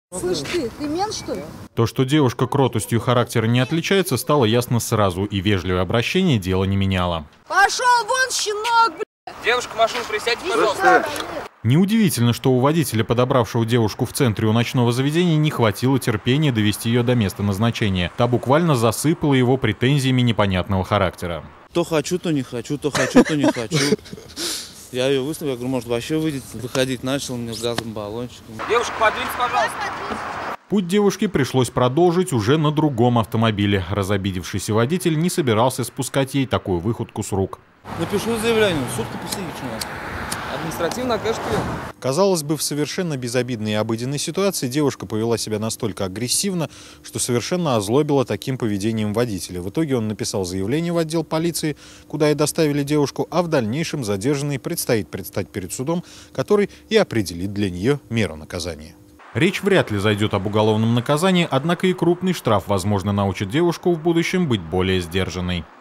Слышь ты мент, что ли? То, что девушка кротостью характера не отличается, стало ясно сразу, и вежливое обращение дело не меняло. Пошел вон, щенок, блядь! Девушка, в машину присядьте, пожалуйста. Неудивительно, что у водителя, подобравшего девушку в центре у ночного заведения, не хватило терпения довести ее до места назначения. Та буквально засыпала его претензиями непонятного характера. То хочу, то не хочу, то хочу, то не хочу. Я ее выставил, я говорю, может вообще выйдет. Выходить начал мне с газовым баллончиком. Девушка, подвиньтесь, пожалуйста. Путь девушки пришлось продолжить уже на другом автомобиле. Разобидевшийся водитель не собирался спускать ей такую выходку с рук. Напишу заявление, сутки посидишь у нас. Административно окажете. Казалось бы, в совершенно безобидной и обыденной ситуации девушка повела себя настолько агрессивно, что совершенно озлобила таким поведением водителя. В итоге он написал заявление в отдел полиции, куда и доставили девушку, а в дальнейшем задержанной предстоит предстать перед судом, который и определит для нее меру наказания. Речь вряд ли зайдет об уголовном наказании, однако и крупный штраф, возможно, научит девушку в будущем быть более сдержанной.